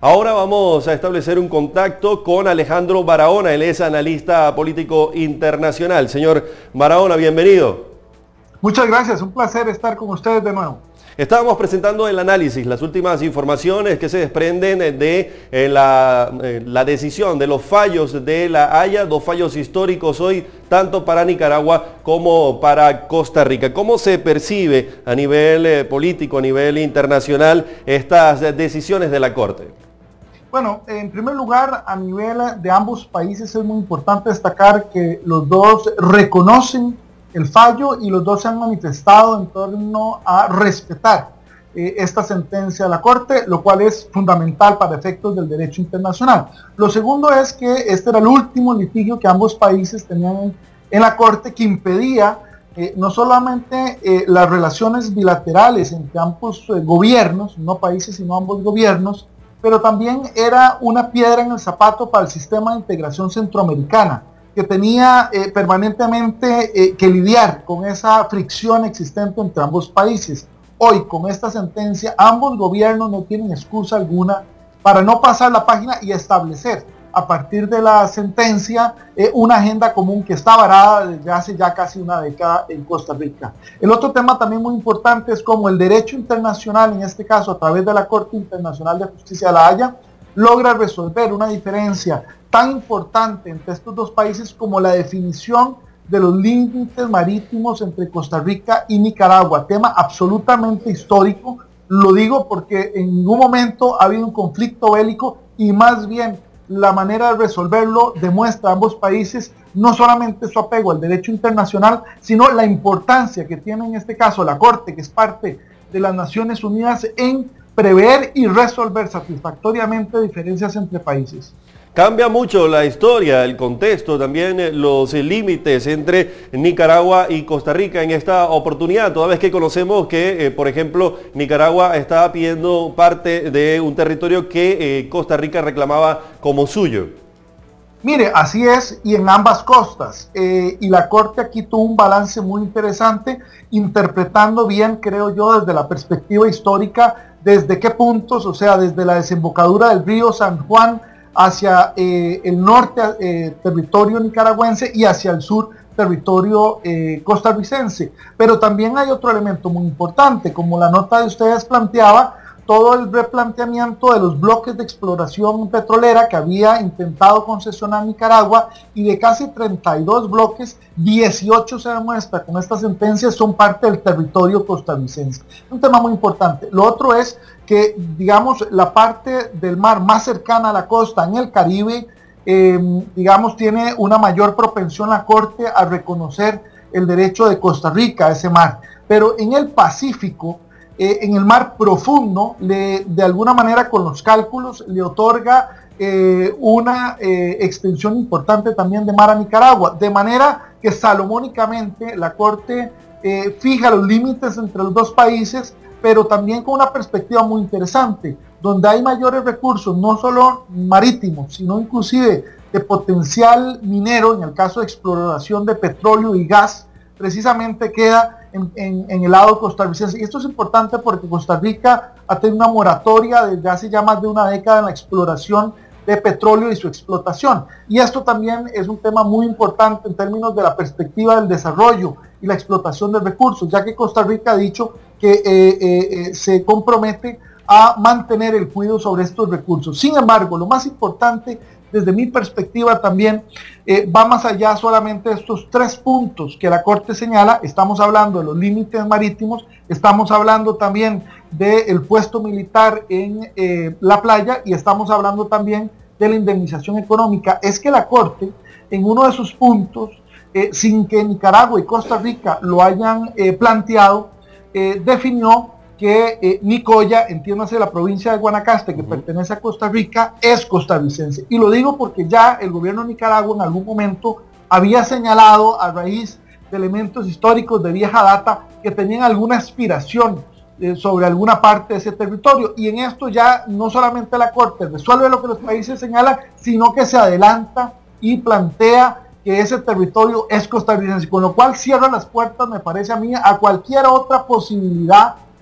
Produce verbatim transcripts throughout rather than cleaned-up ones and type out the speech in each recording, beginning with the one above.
Ahora vamos a establecer un contacto con Alejandro Barahona, él es analista político internacional. Señor Barahona, bienvenido. Muchas gracias, un placer estar con ustedes de nuevo. Estábamos presentando el análisis, las últimas informaciones que se desprenden de eh, la, eh, la decisión de los fallos de la Haya, dos fallos históricos hoy, tanto para Nicaragua como para Costa Rica. ¿Cómo se percibe a nivel eh, político, a nivel internacional, estas decisiones de la Corte? Bueno, en primer lugar, a nivel de ambos países es muy importante destacar que los dos reconocen el fallo y los dos se han manifestado en torno a respetar eh, esta sentencia de la Corte, lo cual es fundamental para efectos del derecho internacional. Lo segundo es que este era el último litigio que ambos países tenían en, en la Corte, que impedía eh, no solamente eh, las relaciones bilaterales entre ambos eh, gobiernos, no países sino ambos gobiernos, pero también era una piedra en el zapato para el sistema de integración centroamericana, que tenía eh, permanentemente eh, que lidiar con esa fricción existente entre ambos países. Hoy, con esta sentencia, ambos gobiernos no tienen excusa alguna para no pasar la página y establecer, a partir de la sentencia, eh, una agenda común que está varada desde hace ya casi una década en Costa Rica. El otro tema también muy importante es cómo el derecho internacional, en este caso a través de la Corte Internacional de Justicia de la Haya, logra resolver una diferencia tan importante entre estos dos países como la definición de los límites marítimos entre Costa Rica y Nicaragua, tema absolutamente histórico. Lo digo porque en ningún momento ha habido un conflicto bélico y más bien la manera de resolverlo demuestra a ambos países no solamente su apego al derecho internacional, sino la importancia que tiene en este caso la Corte, que es parte de las Naciones Unidas, en prever y resolver satisfactoriamente diferencias entre países. Cambia mucho la historia, el contexto, también los límites entre Nicaragua y Costa Rica en esta oportunidad, toda vez que conocemos que, eh, por ejemplo, Nicaragua estaba pidiendo parte de un territorio que eh, Costa Rica reclamaba como suyo. Mire, así es, y en ambas costas. Eh, y la Corte aquí tuvo un balance muy interesante, interpretando bien, creo yo, desde la perspectiva histórica, desde qué puntos, o sea, desde la desembocadura del río San Juan hacia eh, el norte, eh, territorio nicaragüense, y hacia el sur, territorio eh, costarricense. Pero también hay otro elemento muy importante, como la nota de ustedes planteaba, todo el replanteamiento de los bloques de exploración petrolera que había intentado concesionar Nicaragua, y de casi treinta y dos bloques, dieciocho se demuestra con esta sentencia son parte del territorio costarricense. Un tema muy importante. Lo otro es que, digamos, la parte del mar más cercana a la costa en el Caribe, eh, digamos, tiene una mayor propensión la Corte a reconocer el derecho de Costa Rica a ese mar. Pero en el Pacífico, Eh, en el mar profundo, le, de alguna manera con los cálculos, le otorga eh, una eh, extensión importante también de mar a Nicaragua, de manera que salomónicamente la Corte eh, fija los límites entre los dos países, pero también con una perspectiva muy interesante, donde hay mayores recursos, no solo marítimos, sino inclusive de potencial minero, en el caso de exploración de petróleo y gas, precisamente queda en, en, en el lado costarricense. Y esto es importante porque Costa Rica ha tenido una moratoria desde hace ya más de una década en la exploración de petróleo y su explotación. Y esto también es un tema muy importante en términos de la perspectiva del desarrollo y la explotación de recursos, ya que Costa Rica ha dicho que eh, eh, eh, se compromete a mantener el cuidado sobre estos recursos. Sin embargo, lo más importante desde mi perspectiva también eh, va más allá solamente de estos tres puntos que la Corte señala. Estamos hablando de los límites marítimos, estamos hablando también del puesto militar en eh, la playa, y estamos hablando también de la indemnización económica. Es que la Corte, en uno de sus puntos, eh, sin que Nicaragua y Costa Rica lo hayan eh, planteado, eh, definió que eh, Nicoya, entiéndase la provincia de Guanacaste, que uh-huh. pertenece a Costa Rica, es costarricense. Y lo digo porque ya el gobierno de Nicaragua en algún momento había señalado, a raíz de elementos históricos de vieja data, que tenían alguna aspiración eh, sobre alguna parte de ese territorio. Y en esto ya no solamente la Corte resuelve lo que los países señalan, sino que se adelanta y plantea que ese territorio es costarricense, con lo cual cierra las puertas, me parece a mí, a cualquier otra posibilidad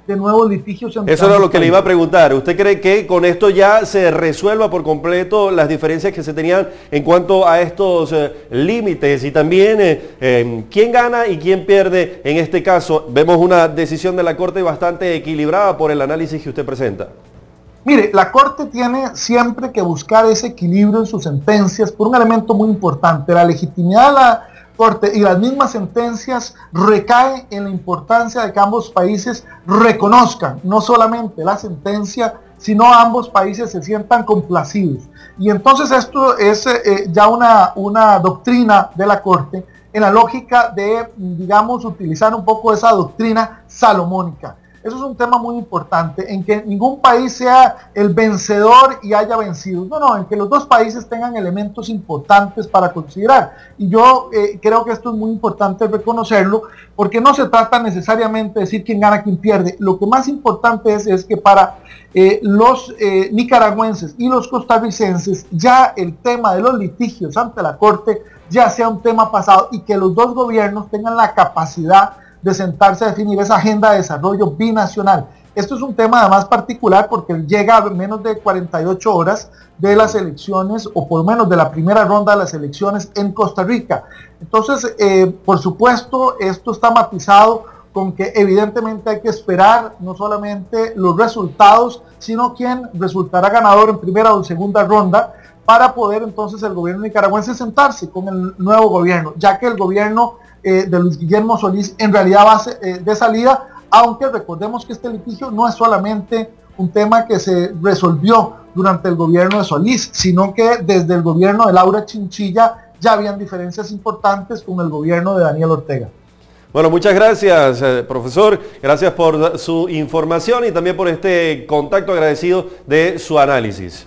de nuevos litigios. Entre Eso era lo que le iba a preguntar. ¿Usted cree que con esto ya se resuelva por completo las diferencias que se tenían en cuanto a estos eh, límites? Y también, eh, eh, ¿quién gana y quién pierde en este caso? Vemos una decisión de la Corte bastante equilibrada por el análisis que usted presenta. Mire, la Corte tiene siempre que buscar ese equilibrio en sus sentencias por un elemento muy importante. La legitimidad de la Corte y las mismas sentencias recae en la importancia de que ambos países reconozcan no solamente la sentencia, sino ambos países se sientan complacidos. Y entonces esto es eh, ya una, una doctrina de la Corte en la lógica de, digamos, utilizar un poco esa doctrina salomónica. Eso es un tema muy importante, en que ningún país sea el vencedor y haya vencido. No, no, en que los dos países tengan elementos importantes para considerar. Y yo eh, creo que esto es muy importante reconocerlo, porque no se trata necesariamente de decir quién gana, quién pierde. Lo que más importante es, es que para eh, los eh, nicaragüenses y los costarricenses, ya el tema de los litigios ante la Corte ya sea un tema pasado y que los dos gobiernos tengan la capacidad de sentarse a definir esa agenda de desarrollo binacional. Esto es un tema además particular porque llega a menos de cuarenta y ocho horas de las elecciones, o por lo menos de la primera ronda de las elecciones en Costa Rica. Entonces, eh, por supuesto, esto está matizado con que evidentemente hay que esperar no solamente los resultados, sino quién resultará ganador en primera o segunda ronda, para poder entonces el gobierno nicaragüense sentarse con el nuevo gobierno, ya que el gobierno eh, de Luis Guillermo Solís en realidad va eh, de salida, aunque recordemos que este litigio no es solamente un tema que se resolvió durante el gobierno de Solís, sino que desde el gobierno de Laura Chinchilla ya habían diferencias importantes con el gobierno de Daniel Ortega. Bueno, muchas gracias, eh, profesor. Gracias por su información y también por este contacto, agradecido de su análisis.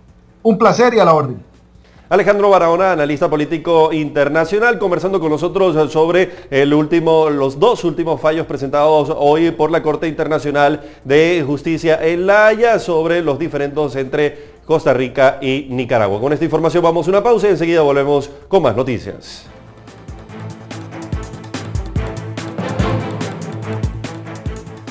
Un placer y a la orden. Alejandro Barahona, analista político internacional, conversando con nosotros sobre el último, los dos últimos fallos presentados hoy por la Corte Internacional de Justicia en La Haya sobre los diferendos entre Costa Rica y Nicaragua. Con esta información vamos a una pausa y enseguida volvemos con más noticias.